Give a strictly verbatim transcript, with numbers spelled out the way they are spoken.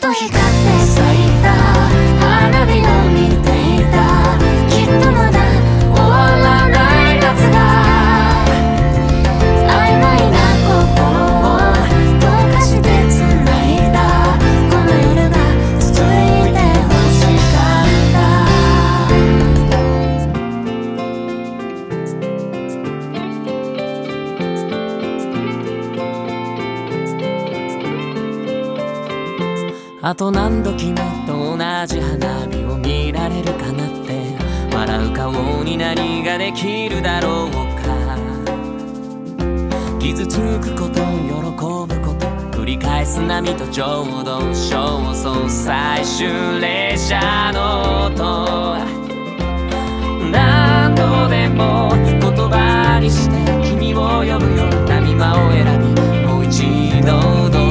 と光って咲いた花火を見ていた。きっとまだ終わらない夏が曖昧な心を溶かして繋いだ。この夜が続いて欲しかった。あと何度君と同じ花火を見られるかなって。笑う顔に何ができるだろうか。傷つくこと喜ぶこと繰り返す波とちょうど焦燥最終列車の音。何度でも言葉にして君を呼ぶよ。波間を選びもう一度ど